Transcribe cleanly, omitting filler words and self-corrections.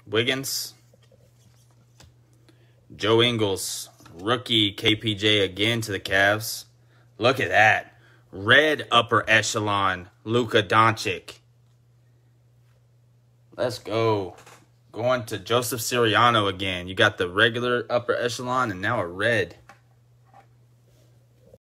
Wiggins. Joe Ingles, rookie KPJ again to the Cavs. Look at that. Red upper echelon, Luka Doncic. Let's go. Going to Joseph Siriano again. You got the regular upper echelon and now a red.